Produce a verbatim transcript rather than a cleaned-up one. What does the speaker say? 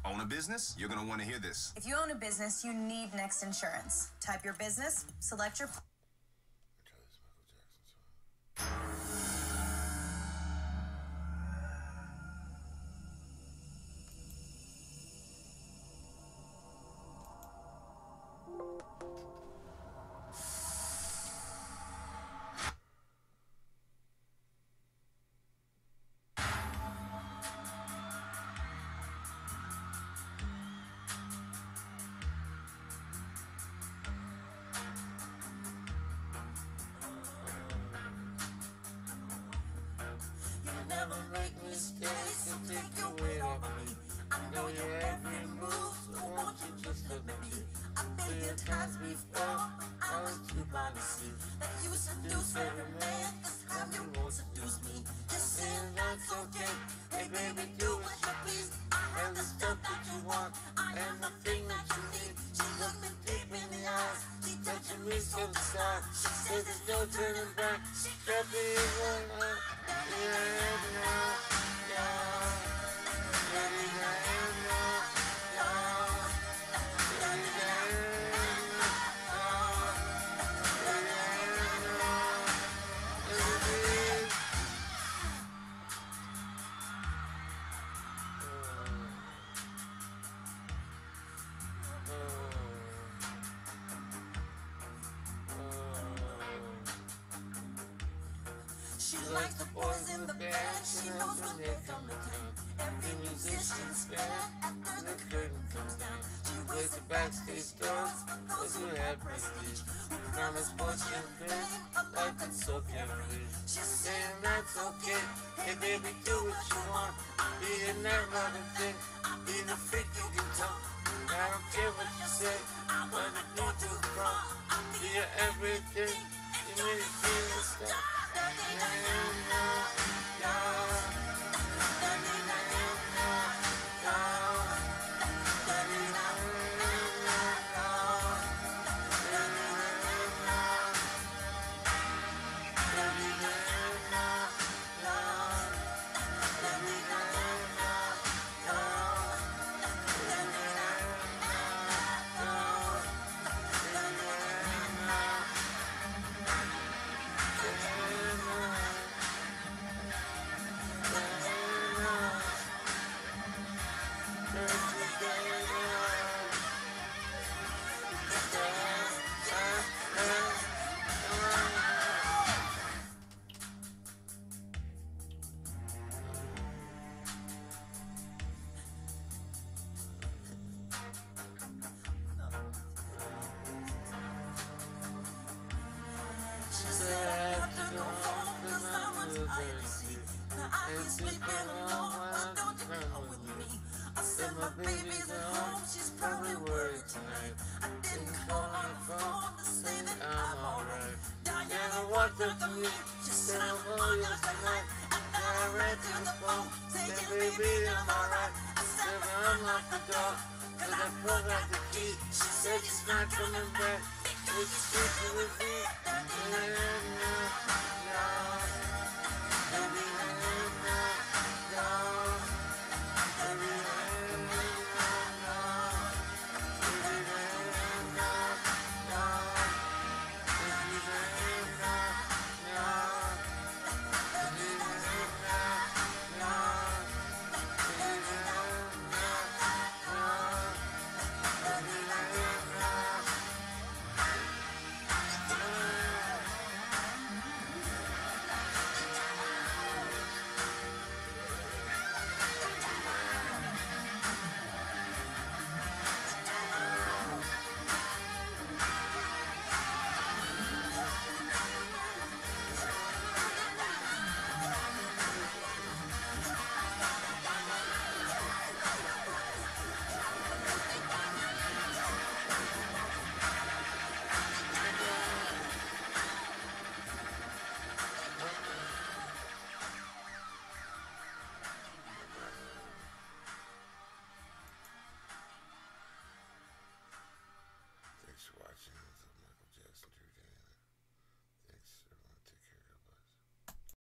Own a business? You're gonna want to hear this. If you own a business, you need Next Insurance. Type your business, select your... Never make mistakes and take your weight off me. I know your every move, so won't you just let me be? I've been here times before, but I was too blind to see that you seduce every man, cause how you won't seduce me. Just saying that's okay, hey baby do what you please. I have the stuff that you want, I am the thing that you need. She looked me deep in the eyes, she touching me from the side. She says there's no turning back, she grabbed me in one hand. She likes the boys in the band, she knows when they come to town. Every musician's fan after the curtain comes down. She waits the backstage doors for those who have prestige, who promise fortune fame, a life that's so carefree. She's saying that's okay, hey baby do what you want. I'll be in that loving thing, I'll be the freak you can talk. I don't care what you say, I wanna go to the front. I'll be your everything, you made it feel the stuff. My baby's at home, she's probably worried tonight. I didn't call on the phone to say that I'm alright. Diana walked up to me, she said I'm all yours tonight. And I ran to the phone, saying baby I'm alright. I said well unlock the door, cause I forgot the key. She said she's not coming back, would you sleep with me?